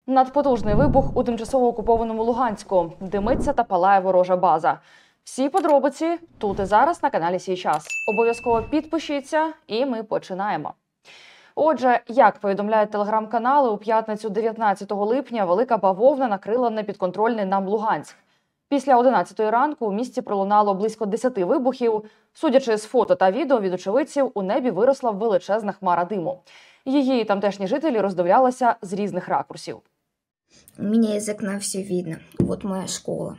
Надпотужний вибух у тимчасово окупованому Луганську. Димиться та палає ворожа база. Всі подробиці тут і зараз на каналі «Сій час». Обов'язково підпишіться і ми починаємо. Отже, як повідомляють телеграм-канали, у п'ятницю 19 липня велика бавовна накрила непідконтрольний нам Луганськ. Після 11-ї ранку у місті пролунало близько 10 вибухів. Судячи з фото та відео від очевидців, у небі виросла величезна хмара диму. Її тамтешні жителі роздивлялися з різних ракурсів. У меня из окна все видно. Вот моя школа.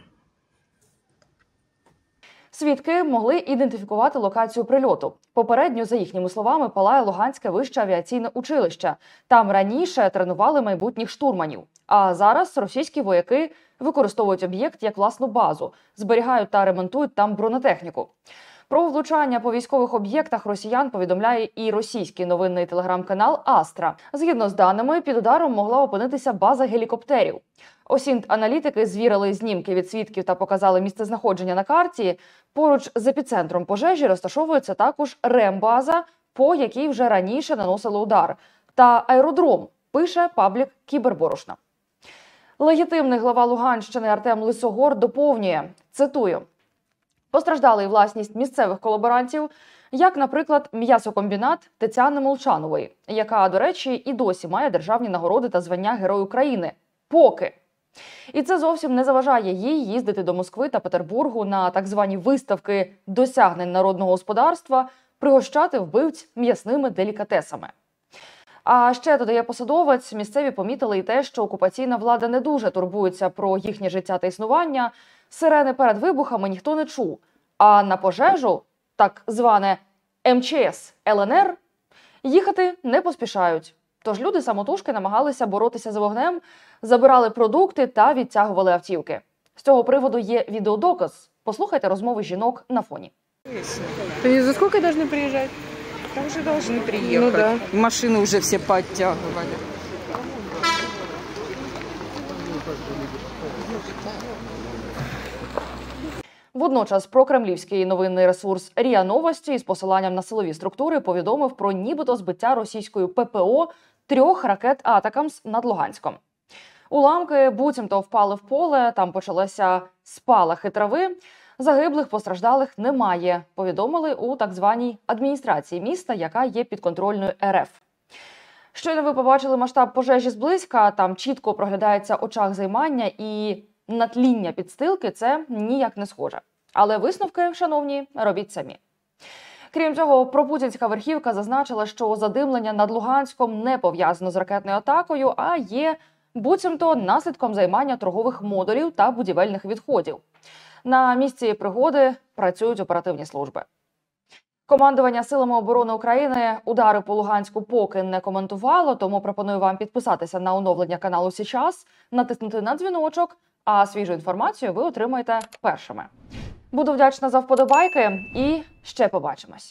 Свідки могли ідентифікувати локацію прильоту. Попередньо, за їхніми словами, палає Луганське вище авіаційне училище. Там раніше тренували майбутніх штурманів. А зараз російські вояки використовують об'єкт як власну базу, зберігають та ремонтують там бронетехніку. Про влучання по військових об'єктах росіян повідомляє і російський новинний телеграм-канал «Астра». Згідно з даними, під ударом могла опинитися база гелікоптерів. Осінт-аналітики звірили знімки від свідків та показали місцезнаходження на карті. Поруч з епіцентром пожежі розташовується також рембаза, по якій вже раніше наносили удар, та аеродром, пише паблік «Кіберборошна». Легітимний глава Луганщини Артем Лисогор доповнює, цитую, «Постраждали і власність місцевих колаборантів, як, наприклад, м'ясокомбінат Тетяни Молчанової, яка, до речі, і досі має державні нагороди та звання Герой України. Поки. І це зовсім не заважає їй їздити до Москви та Петербургу на так звані виставки досягнень народного господарства, пригощати вбивць м'ясними делікатесами». А ще, додає посадовець, місцеві помітили і те, що окупаційна влада не дуже турбується про їхнє життя та існування. Сирени перед вибухами ніхто не чув. А на пожежу, так зване МЧС ЛНР, їхати не поспішають. Тож люди самотужки намагалися боротися з вогнем, забирали продукти та відтягували автівки. З цього приводу є відеодоказ. Послухайте розмови жінок на фоні. Они за сколько должны приезжать? Там уже должны приехать. Ну да. Машины уже все подтягивали. Водночас прокремлівський новинний ресурс РІА Новості із посиланням на силові структури повідомив про нібито збиття російською ППО 3 ракет «Атакамс» над Луганськом. Уламки буцімто впали в поле, там почалися спалахи трави. Загиблих, постраждалих немає, повідомили у так званій адміністрації міста, яка є підконтрольною РФ. Щойно ви побачили масштаб пожежі зблизька, там чітко проглядається очаг займання і на тління підстилки це ніяк не схоже. Але висновки, шановні, робіть самі. Крім цього, пропутінська верхівка зазначила, що задимлення над Луганськом не пов'язано з ракетною атакою, а є буцімто наслідком займання торгових модулів та будівельних відходів. На місці пригоди працюють оперативні служби. Командування Силами оборони України удари по Луганську поки не коментувало, тому пропоную вам підписатися на оновлення каналу «Сій час», натиснути на дзвіночок, а свіжу інформацію ви отримаєте першими. Буду вдячна за вподобайки і ще побачимось.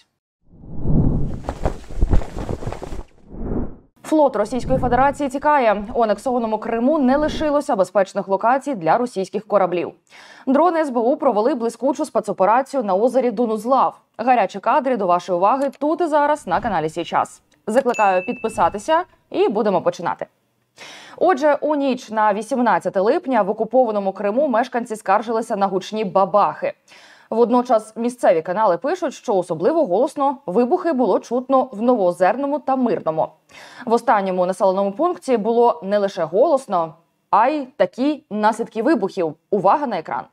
Флот Російської Федерації тікає. У анексованому Криму не лишилося безпечних локацій для російських кораблів. Дрони СБУ провели блискучу спецоперацію на озері Донузлав. Гарячі кадри до вашої уваги тут і зараз на каналі «Сій час». Закликаю підписатися і будемо починати. Отже, у ніч на 18 липня в окупованому Криму мешканці скаржилися на гучні бабахи. Водночас місцеві канали пишуть, що особливо голосно вибухи було чутно в Новоозерному та Мирному. В останньому населеному пункті було не лише голосно, а й такі наслідки вибухів. Увага на екран.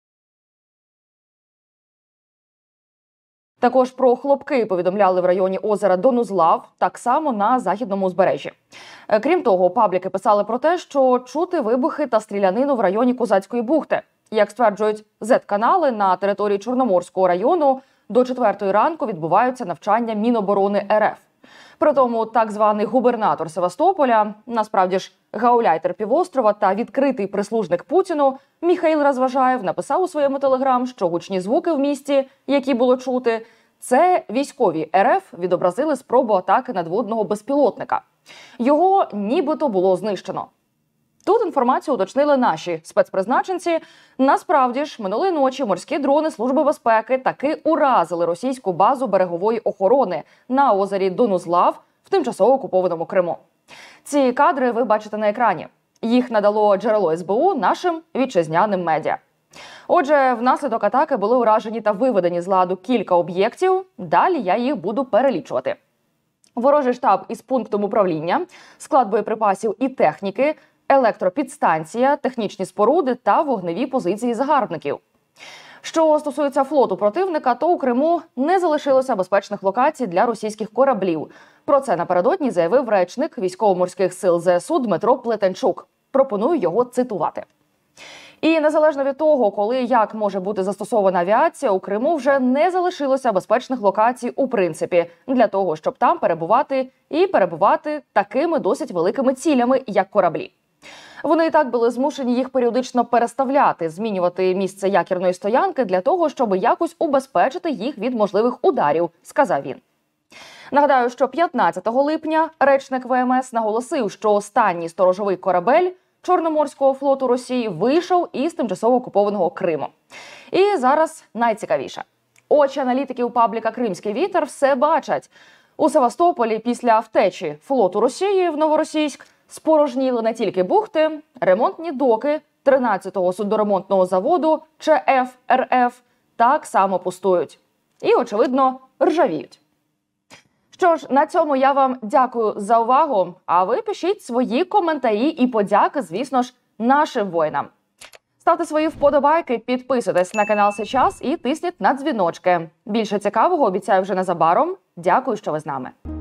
Також про хлопки повідомляли в районі озера Донузлав, так само на західному узбережжі. Крім того, пабліки писали про те, що чути вибухи та стрілянину в районі Козацької бухти. Як стверджують Z-канали, на території Чорноморського району до 4 ранку відбуваються навчання Міноборони РФ. Притому так званий губернатор Севастополя, насправді ж гауляйтер півострова та відкритий прислужник Путіну Міхаїл Розважаєв написав у своєму телеграм, що гучні звуки в місті, які було чути, це військові РФ відобразили спробу атаки надводного безпілотника. Його нібито було знищено. Тут інформацію уточнили наші спецпризначенці. Насправді ж, минулої ночі морські дрони Служби безпеки таки уразили російську базу берегової охорони на озері Донузлав в тимчасово окупованому Криму. Ці кадри ви бачите на екрані. Їх надало джерело СБУ нашим вітчизняним медіа. Отже, внаслідок атаки були уражені та виведені з ладу кілька об'єктів. Далі я їх буду перелічувати. Ворожий штаб із пунктом управління, склад боєприпасів і техніки, електропідстанція, технічні споруди та вогневі позиції загарбників. Що стосується флоту противника, то у Криму не залишилося безпечних локацій для російських кораблів. Про це напередодні заявив речник Військово-морських сил ЗСУ Дмитро Плетенчук. Пропоную його цитувати. І незалежно від того, коли і як може бути застосована авіація, у Криму вже не залишилося безпечних локацій у принципі для того, щоб там перебувати такими досить великими цілями, як кораблі. Вони і так були змушені їх періодично переставляти, змінювати місце якірної стоянки для того, щоб якось убезпечити їх від можливих ударів, сказав він. Нагадаю, що 15 липня речник ВМС наголосив, що останній сторожовий корабель Чорноморського флоту Росії вийшов із тимчасово окупованого Криму. І зараз найцікавіше. Очі аналітиків пабліка «Кримський вітер» все бачать. У Севастополі після втечі флоту Росії в Новоросійськ спорожніли не тільки бухти, ремонтні доки 13-го судноремонтного заводу ЧФ РФ так само пустують. І, очевидно, ржавіють. Що ж, на цьому я вам дякую за увагу, а ви пишіть свої коментарі і подяки, звісно ж, нашим воїнам. Ставте свої вподобайки, підписуйтесь на канал сейчас і тисніть на дзвіночки. Більше цікавого обіцяю вже незабаром. Дякую, що ви з нами.